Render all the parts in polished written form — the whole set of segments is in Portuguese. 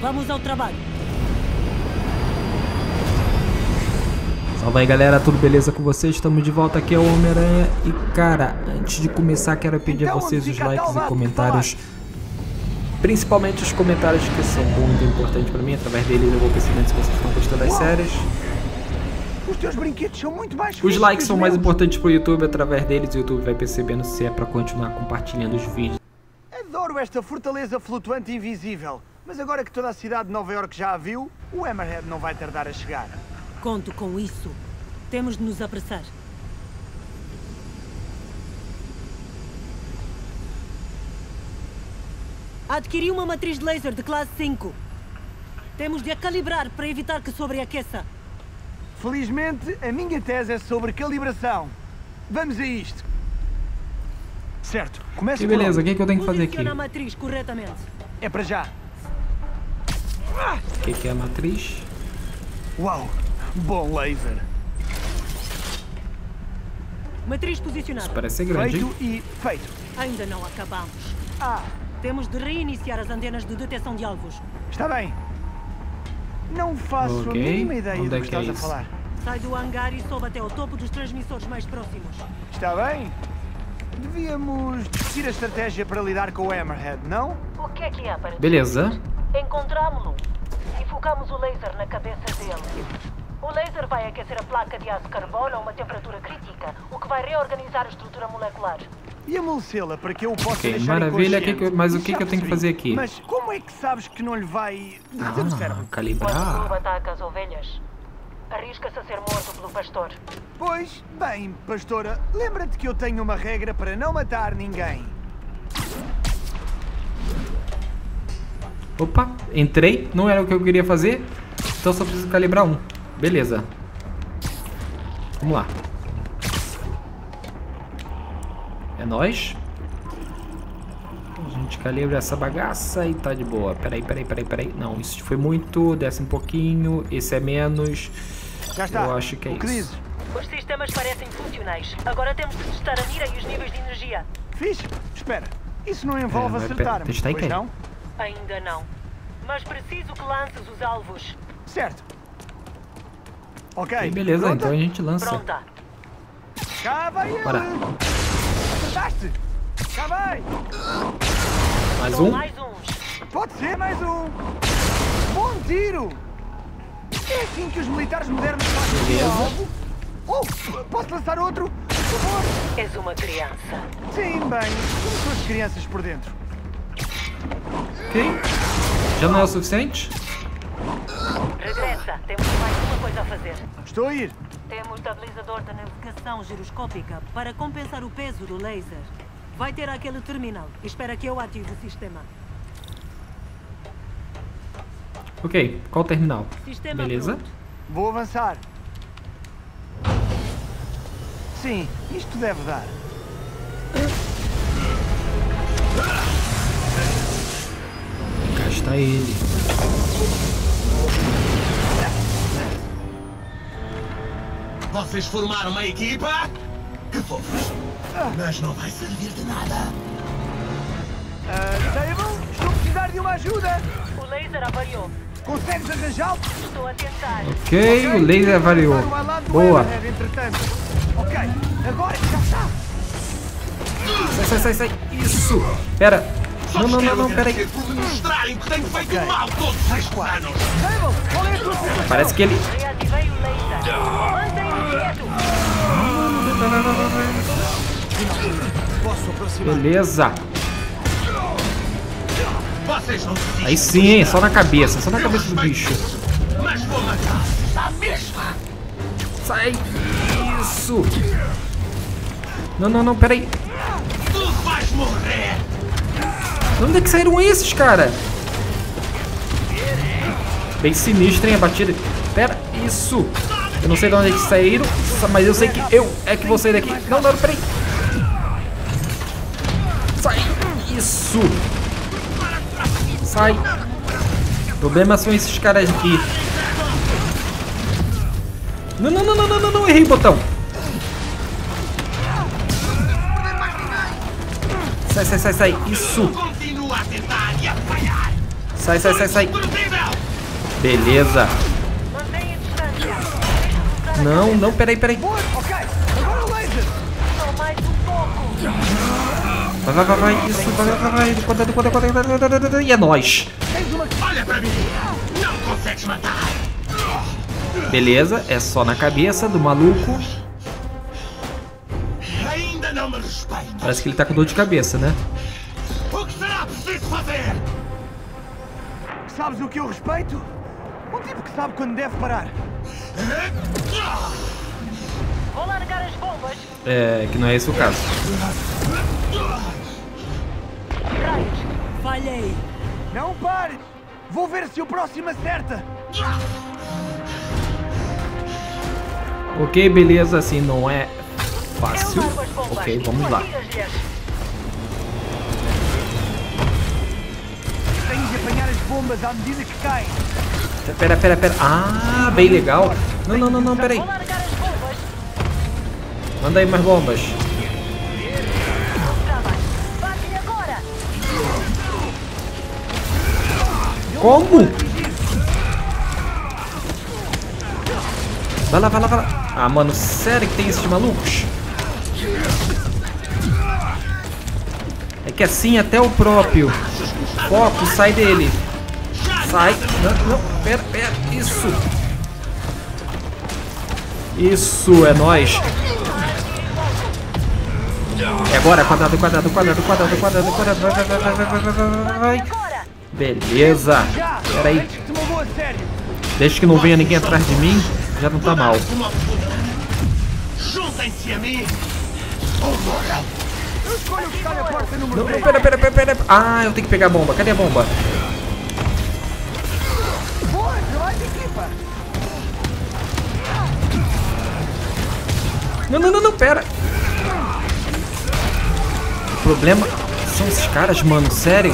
Vamos ao trabalho. Salve aí, galera, tudo beleza com vocês? Estamos de volta aqui ao Homem-Aranha. E cara, antes de começar quero pedir a vocês os likes e comentários, principalmente os comentários que são muito importantes pra mim. Através deles eu vou percebendo se vocês estão gostando das séries. Os teus brinquedos são muito mais Os likes são mais importantes pro YouTube. Através deles o YouTube vai percebendo se é pra continuar compartilhando os vídeos. Adoro esta fortaleza flutuante invisível, mas agora que toda a cidade de Nova York já a viu, o Hammerhead não vai tardar a chegar. Conto com isso. Temos de nos apressar. Adquiri uma matriz de laser de classe 5. Temos de a calibrar para evitar que sobreaqueça. Felizmente, a minha tese é sobre calibração. Vamos a isto. Certo, começa E por beleza, o onde? que eu tenho que fazer aqui? Posiciona a matriz corretamente. É para já. O que é a matriz? Uau, bom laser. Matriz posicionada. Isso parece ser grande, hein? Feito e feito. Ainda não acabamos. Ah, Temos de reiniciar as antenas de detecção de alvos. está bem. Não faço a Ok, mínima ideia onde do é que que é estás a isso? falar. Sai do hangar e sobe até ao topo dos transmissores mais próximos. Está bem? Devíamos discutir a estratégia para lidar com o Hammerhead, não? O que é para Beleza. Encontramos-lo e focamos o laser na cabeça dele. O laser vai aquecer a placa de aço carbono a uma temperatura crítica, o que vai reorganizar a estrutura molecular. E amolecê-la para que eu o possa Ok, deixar maravilha. inconsciente. Mas o Isso que já eu tenho que percebi. fazer aqui? Mas como é que sabes que não lhe vai derreter o cérebro? Quando o Calibrar. lobo ataca as ovelhas, arrisca-se a ser morto pelo pastor. Pois, bem, pastora, lembra-te que eu tenho uma regra para não matar ninguém. Opa, entrei. Não era o que eu queria fazer. Então só preciso calibrar um. Beleza. Vamos lá. É nóis. A gente calibra essa bagaça e tá de boa. Peraí. Não, isso foi muito. Desce um pouquinho. Esse é menos. Já está. Eu acho que é o que isso. dizes? Os sistemas parecem funcionais. Agora temos de testar a mira e os níveis de energia. Fixe? Espera, isso não envolve mas acertar-me, pera, testar em pois quem? não? Ainda não. Mas preciso que lances os alvos. Certo. Ok, E beleza, pronta? então a gente lança. Pronta. Cá vai ele! Bora. Acertaste! Cá vai! Mais São um. mais uns. Pode ser mais um! Bom tiro! É assim que os militares modernos fazem Beleza. um alvo? Oh, posso lançar outro? Por favor! És uma criança. Sim, bem, como são as crianças por dentro? Ok. Já não é o suficiente? Regressa. Temos mais uma coisa a fazer. Estou a ir. Temos estabilizador de Navegação giroscópica para compensar o peso do laser. Vai ter aquele terminal. Espera que eu ative o sistema. Ok, qual o terminal? Sistema Beleza. pronto. Vou avançar. Sim, isto deve dar. Cá está ele. Vocês formaram uma equipa? Que fofos. Mas não vai servir de nada. Sable, estou a precisar de uma ajuda. O laser avariou. Consegues arranjá-lo? Estou a tentar. Ok, o laser variou. Vai lá do Boa. Hammerhead, entretanto. Ok, agora que já está. Sai. Isso. Pera. Não, peraí. Por me mostrarem que tenho feito mal todos estes anos. Sable, qual é a tua situação? Parece que ele... Reativei o laser. Mantém-me quieto. Posso aproximar? Beleza. Vocês não desistem. Aí sim, hein? Só na cabeça do bicho. Mas vou matar a mesma. Sai. Isso. Não, peraí. Tu vais morrer. De onde é que saíram esses, cara? Bem sinistro, hein, a batida. Pera, isso. Eu não sei de onde é que saíram, mas eu sei que eu é que vou sair daqui. Não, peraí. Sai. Isso. Sai. O problema são esses caras aqui. Não, errei o botão. Sai. Isso. Continua a tentar e a falhar. Sai. Incrível. Beleza. Mantenha a distância. Não, não, peraí. Boa, ok. Agora o laser. Só mais um pouco. Vai. Isso, vai. E é nóis. Tens uma... Olha pra mim! Não consegues matar! Beleza, é só na cabeça do maluco. Ainda não me respeito! Parece que ele tá com dor de cabeça, né? O que será preciso fazer? Sabes o que eu respeito? Um tipo que sabe quando deve parar. Vou largar as bombas. É, que não é esse o caso. Raios. Falhei. Não pares! Vou ver se o próximo acerta. Ok, beleza, assim não é fácil. Eu largo as bombas. Ok, vamos lá. Atira-lhes. Tens de apanhar as bombas à medida que caem. Pera. Ah, bem legal. Não, peraí. Vou largar as bombas. Manda aí mais bombas. Tá bem. Bate agora. Como? Vai lá. Ah, mano, sério que tem esses malucos? É que assim até o próprio foco sai dele. Sai. Não, pera. Isso, é nóis. É agora, quadrado. Vai. Agora. Beleza. Já! Pera aí. Antes que te magoe a sério. Desde que não venha ninguém atrás de mim, já não tá mal. Uma puta. Juntem-se a mim! Ou morram! Eu escolho buscar a porta número Não, 3. pera. Ah, eu tenho que pegar a bomba. Cadê a bomba? Boa, trabalho de equipa. Não, pera. O problema são esses caras, mano, sério.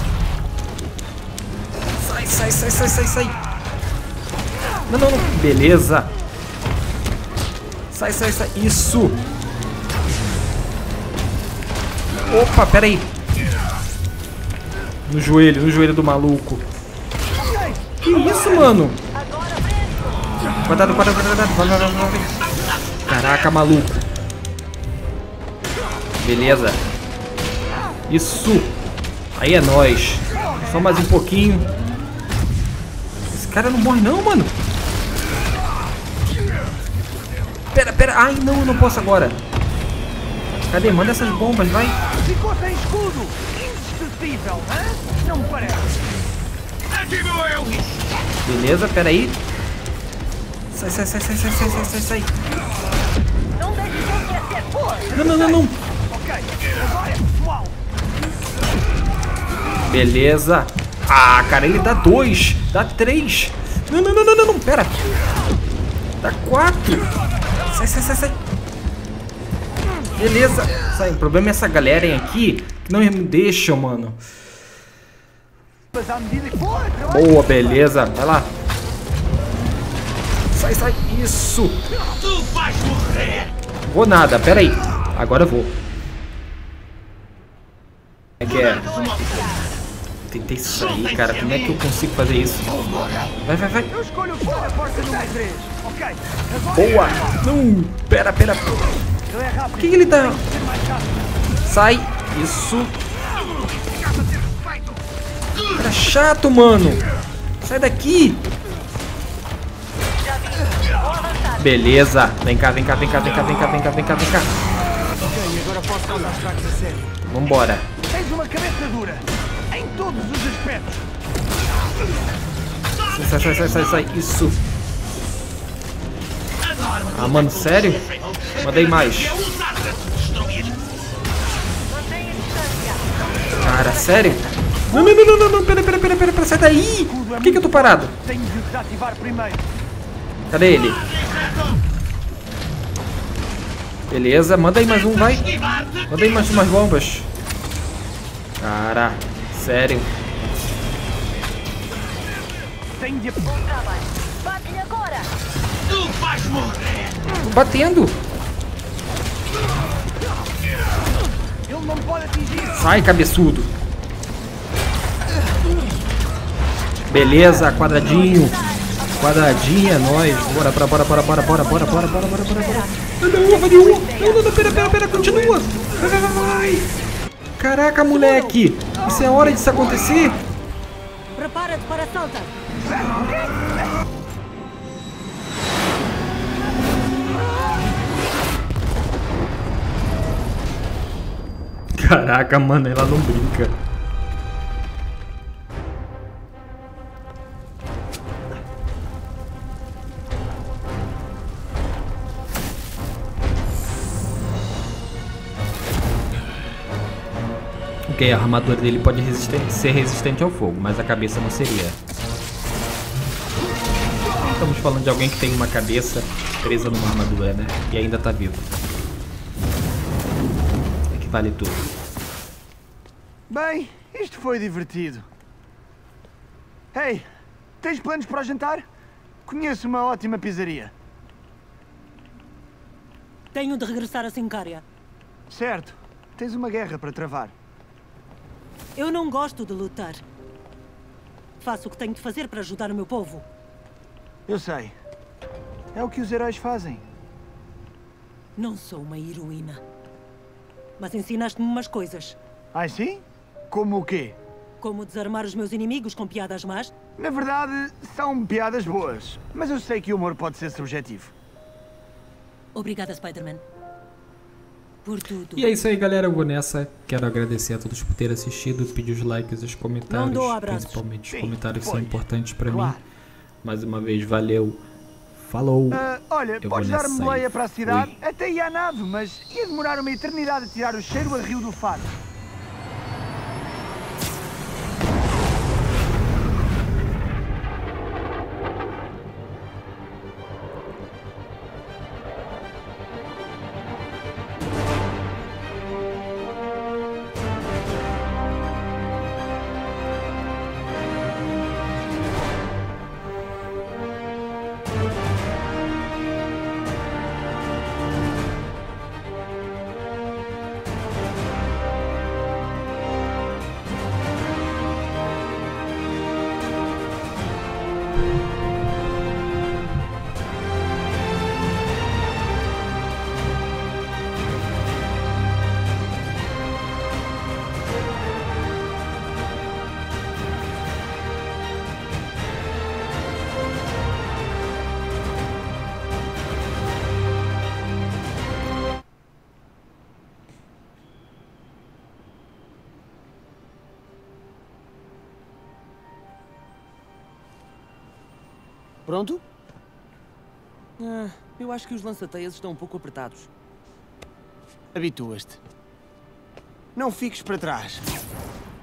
Sai. Não. Beleza. Sai. Isso. Opa, pera aí. No joelho do maluco. Que isso, mano? Quadrado. Vai. Caraca, maluco. Beleza. Isso. Aí é nóis. Só mais um pouquinho. Esse cara não morre não, mano. Pera. Ai, não, eu não posso agora. Cadê? Manda essas bombas, vai. Ficou sem escudo. Indestrutível, hã? Não me parece. Aqui vou eu! Beleza, pera aí. Sai. Não deixe que eu me acerte. Não. Ok, agora é pessoal. Beleza. Ah, cara, ele dá 2. Dá 3. Não, pera. Dá 4. Sai. Beleza. Sai. O problema é essa galera aqui que não me deixam, mano. Mas à medida que... Boa, trabalho. Boa, beleza. Vai lá. Sai. Isso. Tu vais morrer! Vou nada, pera aí. Agora eu vou. É que é. Tentei sair, cara. Como é que eu consigo fazer isso? Vai. Eu escolho buscar a porta número 3. Ok, agora Boa. Não. Pera. ele é rápido. Por que ele tá... Ser mais rápido. Sai. Isso. Cara chato, mano. Sai daqui. Beleza. Vem cá. Ok, agora posso dar os fracos a sério. Vambora. Tens uma cabeça dura. Em todos os aspectos. Sai. Isso. Ah, mano, sério? Mandei mais. Mantenha a distância. Cara, sério? Não. Pera. Sai daí. Por que eu tô parado? Tenho de o desativar primeiro. Cadê ele? Beleza, manda aí mais um, vai. Manda aí mais umas bombas. Cara, sério. Tenho de... Bom trabalho. Bate-lhe agora. Tu vais morrer! Tô batendo. Ele não pode atingir. Sai, cabeçudo. Beleza, quadradinho. Quadradinho é nóis. Bora. Não, pera, continua. Vai. Caraca, moleque. Isso é hora disso acontecer? Prepara-te para saltar. Caraca, mano, ela não brinca. Ok, a armadura dele pode ser resistente ao fogo, mas a cabeça não seria. Estamos falando de alguém que tem uma cabeça presa numa armadura, né? E ainda tá vivo. É que vale tudo. Bem, isto foi divertido. Ei, tens planos para o jantar? Conheço uma ótima pizzaria. Tenho de regressar a Sincária. Certo, tens uma guerra para travar. Eu não gosto de lutar. Faço o que tenho de fazer para ajudar o meu povo. Eu sei. É o que os heróis fazem. Não sou uma heroína. Mas ensinaste-me umas coisas. Ah, sim? Como o quê? Como desarmar os meus inimigos com piadas más. Na verdade, são piadas boas. Mas eu sei que o humor pode ser subjetivo. Obrigada, Spider-Man. Por tudo. E é isso aí, galera, eu vou nessa. Quero agradecer a todos por terem assistido, pedir os likes e os comentários. Não dou abraços. Principalmente os Sim, comentários são foi. importantes pra Claro. mim. Mais uma vez, valeu. Falou. Olha, Eu podes vou dar-me nessa boleia aí. para a cidade? Fui. Até ia a nave, mas ia demorar uma eternidade a tirar o cheiro a Rio do Fado. Pronto? Eu acho que os lança-teias estão um pouco apertados. Habitua-te. Não fiques para trás.